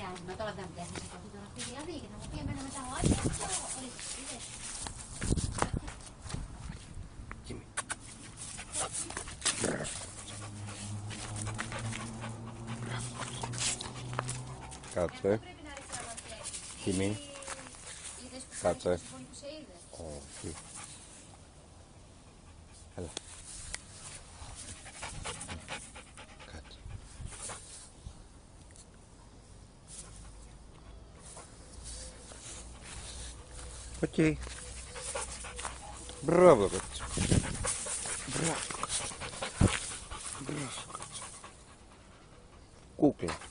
πιάσουμε, τώρα δεν πιάσουμε σε καφέ τώρα αυτή δηλαδή και θα μου πει εμένα μετά ο Άκης αυτό, ορίστε, είδες. Κάτσε. Κίμη. Κάτσε. Όχι. Έλα. Κάτσε. Οκ. Μπράβο, κάτσε. Μπράβο, κάτσε. Μπράβο, κάτσε. Κούκλα.